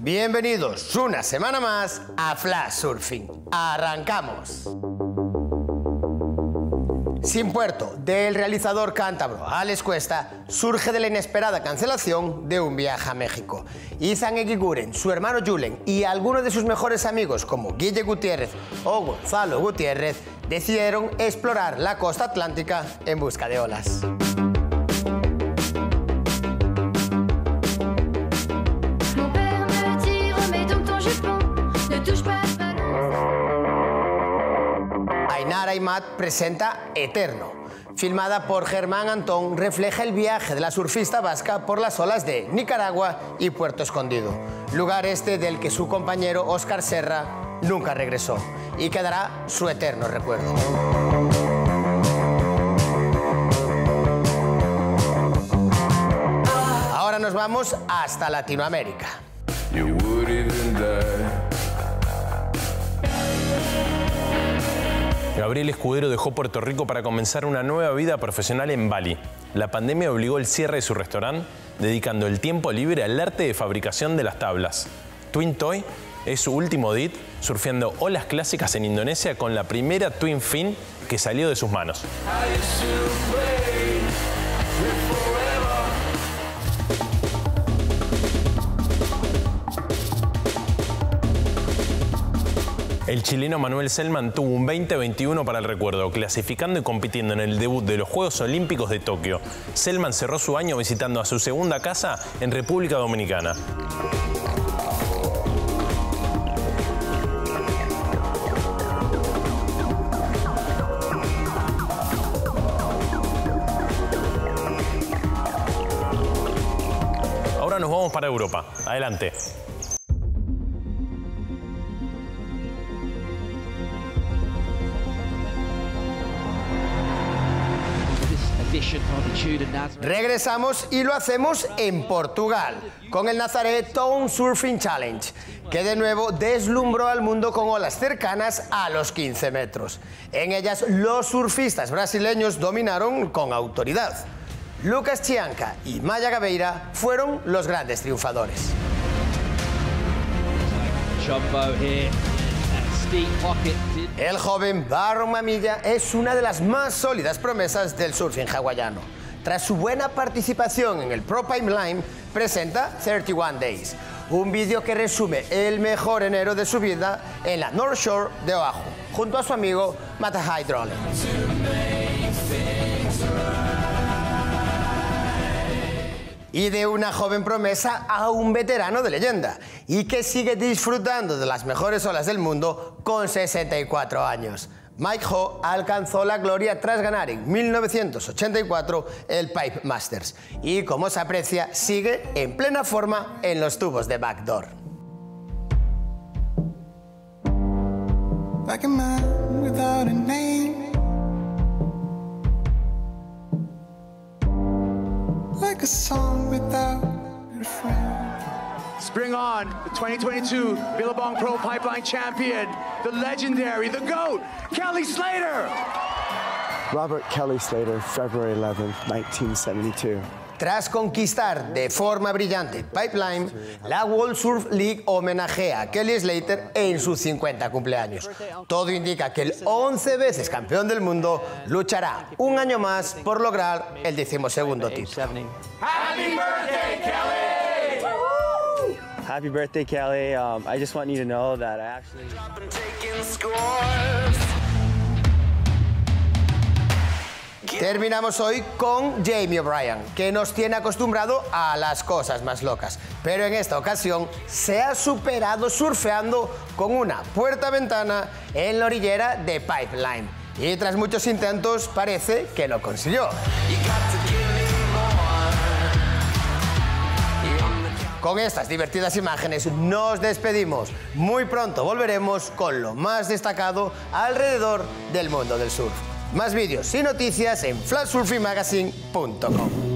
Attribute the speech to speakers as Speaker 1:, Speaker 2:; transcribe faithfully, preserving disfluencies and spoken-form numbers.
Speaker 1: Bienvenidos una semana más a Flash Surfing. ¡Arrancamos! Sin Puerto, del realizador cántabro Alex Cuesta, surge de la inesperada cancelación de un viaje a México. Izan Eguiguren, su hermano Julen y algunos de sus mejores amigos como Guille Gutiérrez o Gonzalo Gutiérrez decidieron explorar la costa atlántica en busca de olas. Ainara y Matt presenta Eterno. Filmada por Germán Antón, refleja el viaje de la surfista vasca por las olas de Nicaragua y Puerto Escondido, lugar este del que su compañero Óscar Serra nunca regresó y quedará su eterno recuerdo. Ahora nos vamos hasta Latinoamérica.
Speaker 2: Gabriel Escudero dejó Puerto Rico para comenzar una nueva vida profesional en Bali. La pandemia obligó el cierre de su restaurante, dedicando el tiempo libre al arte de fabricación de las tablas. Twin Toy es su último D I T, surfeando olas clásicas en Indonesia con la primera Twin Fin que salió de sus manos. El chileno Manuel Selman tuvo un veinte veintiuno para el recuerdo, clasificando y compitiendo en el debut de los Juegos Olímpicos de Tokio. Selman cerró su año visitando a su segunda casa en República Dominicana. Ahora nos vamos para Europa. Adelante.
Speaker 1: Regresamos y lo hacemos en Portugal, con el Nazaré Town Surfing Challenge, que de nuevo deslumbró al mundo con olas cercanas a los quince metros. En ellas, los surfistas brasileños dominaron con autoridad. Lucas Chianca y Maya Gabeira fueron los grandes triunfadores. El joven Barron Mamilla es una de las más sólidas promesas del surfing hawaiano. Tras su buena participación en el Pro Pipeline, presenta treinta y uno Days, un vídeo que resume el mejor enero de su vida en la North Shore de Oahu, junto a su amigo Matahai Drolle. Y de una joven promesa a un veterano de leyenda, y que sigue disfrutando de las mejores olas del mundo con sesenta y cuatro años. Mike Ho alcanzó la gloria tras ganar en mil novecientos ochenta y cuatro el Pipe Masters, y como se aprecia, sigue en plena forma en los tubos de backdoor. Like a man without a name. Like a song without a friend.
Speaker 3: Spring on, the twenty twenty-two Billabong Pro Pipeline champion, the legendary, the GOAT, Kelly Slater.
Speaker 4: Robert Kelly Slater, February eleventh, nineteen seventy-two.
Speaker 1: Tras conquistar de forma brillante Pipeline, la World Surf League homenajea a Kelly Slater en sus cincuenta cumpleaños. Todo indica que el once veces campeón del mundo luchará un año más por lograr el decimosegundo título.
Speaker 3: Happy birthday, Kelly!
Speaker 4: Happy birthday, Kelly. Um, I just want you to know that I actually...
Speaker 1: Terminamos hoy con Jamie O'Brien, que nos tiene acostumbrado a las cosas más locas, pero en esta ocasión se ha superado surfeando con una puerta-ventana en la orillera de Pipeline, y tras muchos intentos parece que lo consiguió. Con estas divertidas imágenes nos despedimos. Muy pronto volveremos con lo más destacado alrededor del mundo del surf. Más vídeos y noticias en flash surfing magazine punto com.